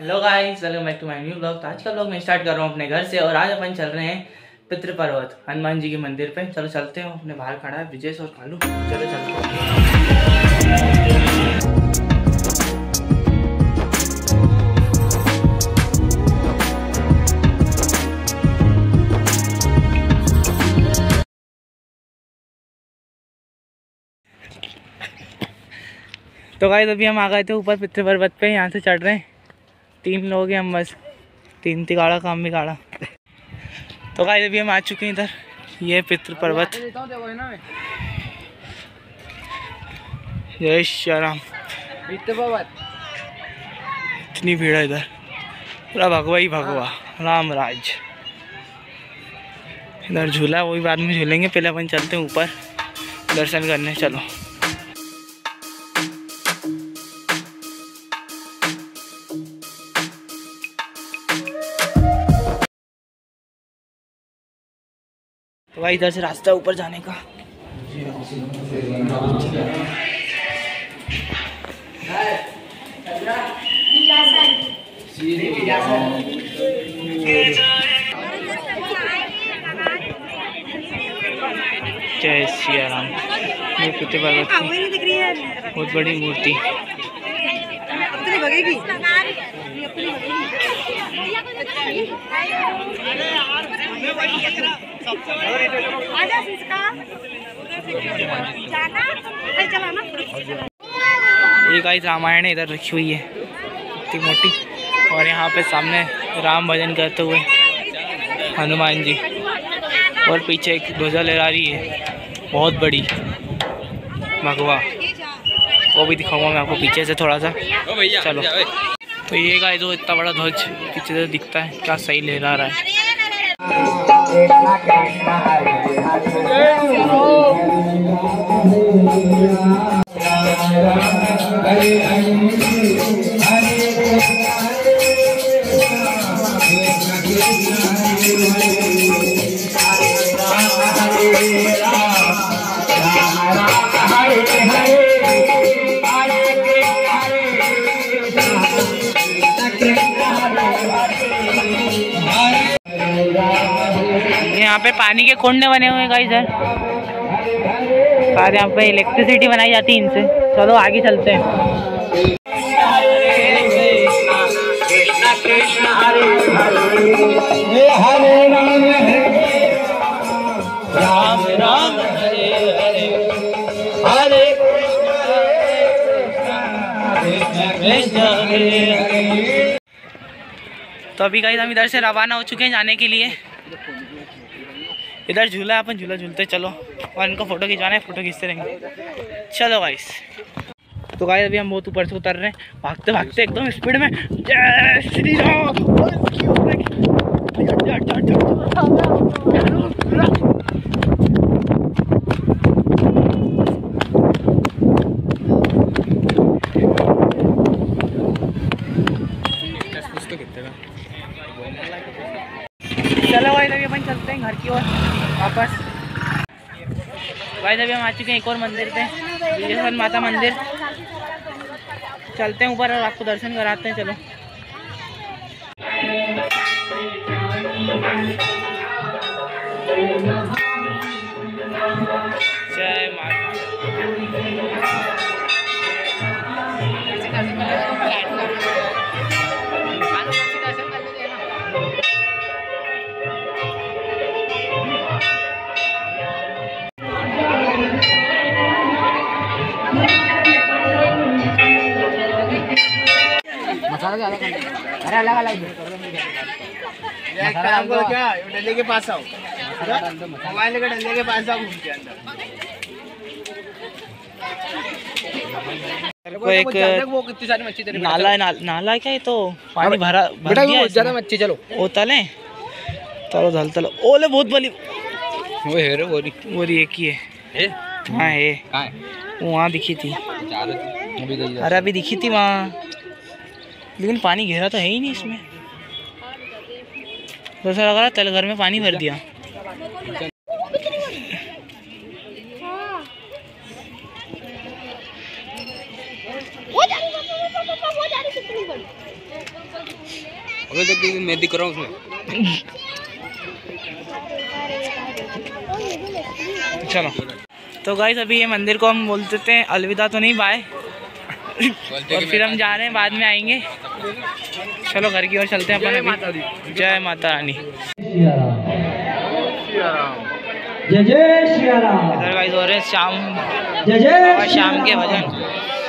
Hello guys, welcome back to my new blog. तो आज का ब्लॉग मैं स्टार्ट कर रहा हूँ अपने घर से और आज अपन चल रहे हैं पितृ पर्वत हनुमान जी के मंदिर पे। चलो चलते हैं। अपने बाहर खड़ा है विजय और कालू। चलो चलते हैं। तो गाइस अभी हम आ गए थे ऊपर पितृ पर्वत पे। यहाँ से चढ़ रहे हैं, 3 लोग हैं हम बस। 3 तिगाड़ा काम बिगाड़ा। तो गाइस अभी हम आ चुके हैं इधर। ये पितृ पर्वत। जय श्री राम। इतनी भीड़ है इधर, पूरा भगवा ही भगवा राम राज। इधर झूला वही बाद में झूलेंगे, पहले अपन चलते हैं ऊपर दर्शन करने। चलो तो भाई इधर से रास्ता ऊपर जाने का। जय श्री राम। ये पितृ पर्वत की बहुत बड़ी मूर्ति। ये गाइस रामायण इधर रखी हुई है इतनी मोटी, और यहाँ पे सामने राम भजन करते हुए हनुमान जी, और पीछे एक ध्वजा लहरा रही है बहुत बड़ी भगवा। वो भी दिखाऊंगा मैं आपको पीछे से थोड़ा सा। चलो तो ये गाइस जो इतना बड़ा ध्वज पीछे से दिखता है, क्या सही लहरा रहा है। यहाँ पे पानी के कुंड बने हुए हैं गाइस इधर। और यहाँ पे इलेक्ट्रिसिटी बनाई जाती है इनसे। चलो आगे चलते हैं। राम राम हरे हरे, हरे कृष्ण हरे हरे। तो अभी गाइस हम इधर से रवाना हो चुके हैं जाने के लिए। इधर झूला है, अपन झूला झूलते चलो, और इनको फोटो खिंचवाना है, फोटो खींचते रहेंगे। चलो गाइस। तो गाइस अभी हम बहुत ऊपर से उतर रहे हैं, भागते भागते एकदम स्पीड में। जय श्री राम। चलो भाई अभी अपन चलते हैं घर की ओर वापस। भाई अभी हम आ चुके हैं एक और मंदिर पे, विजय माता मंदिर। चलते हैं ऊपर और आपको दर्शन कराते हैं। चलो जय माता। अरे अलग अलग क्या डंडे के पास आओ, मोबाइल के डंडे के पास आओ, घूम के अंदर को एक वो कितनी सारी मच्छी तेरे नाला है। नाला क्या है तो पानी भर दिया ज्यादा मच्छी। चलो ओ तले चलो धल तलो। ओले बहुत बड़ी वो है रे, वो एक ही है। हाँ है, वो वहाँ दिखी थी। अरे अभी दिखी थी वहाँ, लेकिन पानी गहरा तो है ही नहीं इसमें। तो ऐसा लग रहा तल घर में पानी भर दिया। अबे देख मैं दिख रहा हूँ उसमें। चलो तो गाइस अभी ये मंदिर को हम बोल देते हैं अलविदा, तो नहीं बाय, और फिर हम जा रहे हैं, बाद में आएंगे। चलो घर की ओर चलते हैं अपन अभी। जय माता रानी। जय जय श्री राम। इधर गाइस हो रहे हैं शाम, जय जय शाम के भजन।